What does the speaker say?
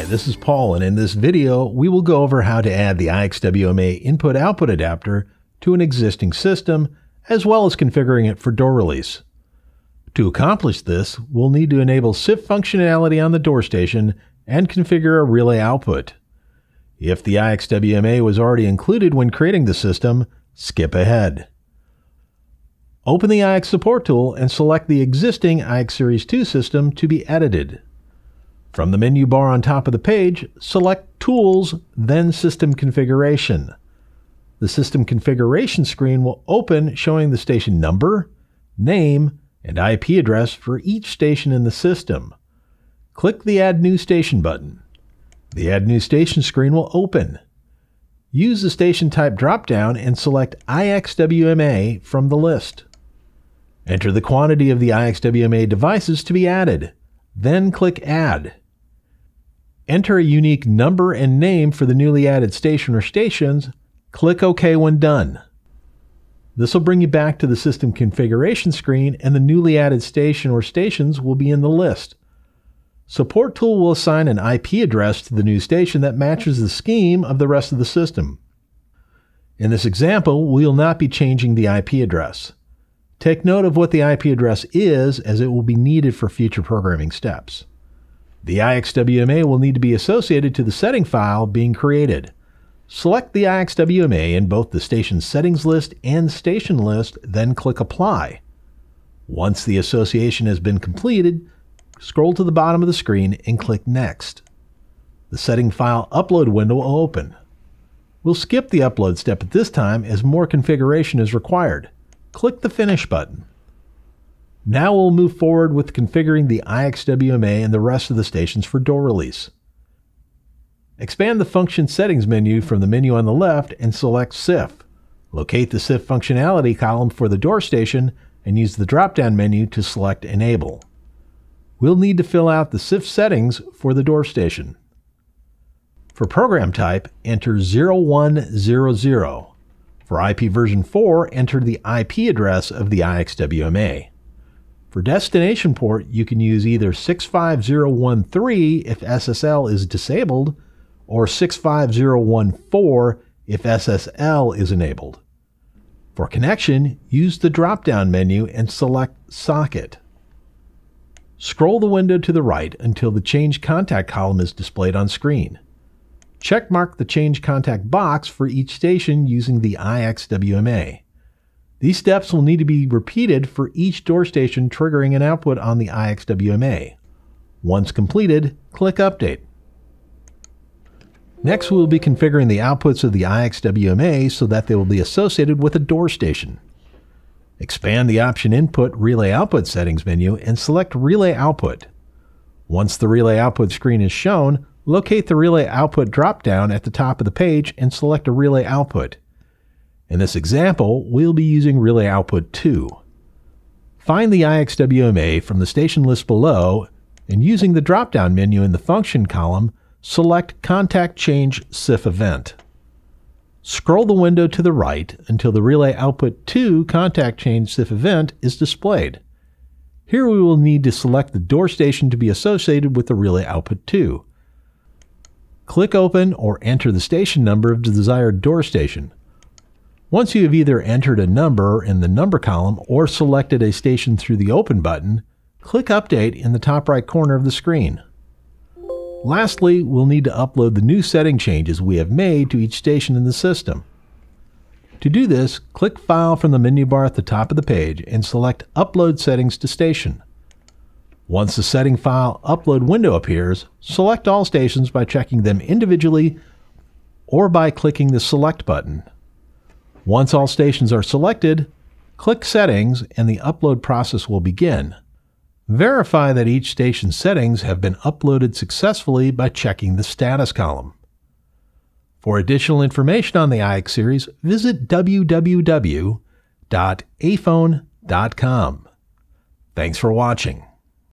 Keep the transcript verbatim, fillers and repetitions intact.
Hi, this is Paul, and in this video we will go over how to add the I X W M A input-output adapter to an existing system, as well as configuring it for door release. To accomplish this, we'll need to enable S I F functionality on the door station and configure a relay output. If the I X W M A was already included when creating the system, skip ahead. Open the I X Support tool and select the existing I X Series two system to be edited. From the menu bar on top of the page, select Tools, then System Configuration. The System Configuration screen will open showing the station number, name, and I P address for each station in the system. Click the Add New Station button. The Add New Station screen will open. Use the Station Type drop-down and select I X W M A from the list. Enter the quantity of the I X W M A devices to be added, then click Add. Enter a unique number and name for the newly added station or stations. Click OK when done. This will bring you back to the system configuration screen, and the newly added station or stations will be in the list. Support tool will assign an I P address to the new station that matches the scheme of the rest of the system. In this example, we will not be changing the I P address. Take note of what the I P address is, as it will be needed for future programming steps. The I X W M A will need to be associated to the setting file being created. Select the I X W M A in both the station settings list and station list, then click Apply. Once the association has been completed, scroll to the bottom of the screen and click Next. The setting file upload window will open. We'll skip the upload step at this time, as more configuration is required. Click the Finish button. Now we'll move forward with configuring the I X W M A and the rest of the stations for door release. Expand the Function Settings menu from the menu on the left and select S I F. Locate the S I F functionality column for the door station and use the drop-down menu to select Enable. We'll need to fill out the S I F settings for the door station. For program type, enter zero one zero zero. For I P version four, enter the I P address of the I X W M A. For destination port, you can use either six five zero one three if S S L is disabled, or six five zero one four if S S L is enabled. For connection, use the drop-down menu and select Socket. Scroll the window to the right until the Change Contact column is displayed on screen. Checkmark the Change Contact box for each station using the I X W M A. These steps will need to be repeated for each door station triggering an output on the I X W M A. Once completed, click Update. Next, we will be configuring the outputs of the I X W M A so that they will be associated with a door station. Expand the Option Input Relay Output Settings menu and select Relay Output. Once the Relay Output screen is shown, locate the Relay Output drop-down at the top of the page and select a Relay Output. In this example, we'll be using Relay Output two. Find the I X W M A from the station list below, and using the drop-down menu in the Function column, select Contact Change S I F Event. Scroll the window to the right until the Relay Output two Contact Change S I F Event is displayed. Here we will need to select the door station to be associated with the Relay Output two. Click Open or enter the station number of the desired door station. Once you have either entered a number in the number column or selected a station through the Open button, click Update in the top right corner of the screen. Lastly, we'll need to upload the new setting changes we have made to each station in the system. To do this, click File from the menu bar at the top of the page and select Upload Settings to Station. Once the setting file upload window appears, select all stations by checking them individually or by clicking the Select button. Once all stations are selected, click Settings and the upload process will begin. Verify that each station's settings have been uploaded successfully by checking the Status column. For additional information on the I X series, visit w w w dot aiphone dot com. Thanks for watching.